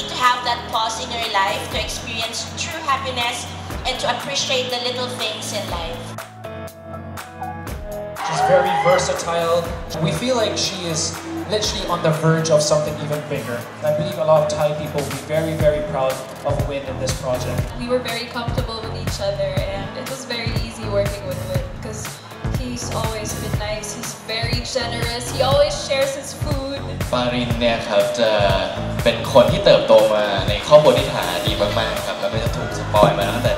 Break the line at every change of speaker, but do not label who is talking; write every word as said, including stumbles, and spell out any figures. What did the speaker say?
need to have that pause in your life to experience true happiness and to appreciate the little things in life.
She's very versatile. We feel like she is literally on the verge of something even bigger. I believe a lot of Thai people will be very, very proud of Win in this project.
We were very comfortable with each other and it was very easy working with Win because he's always been nice, he's very generous, he always shares his food.
ปารินเนี่ยครับจะเป็นคนที่เติบโตมาในครอบครัวที่ฐานะดีมากๆครับแล้วก็จะถูกสปอยมาตั้งแต่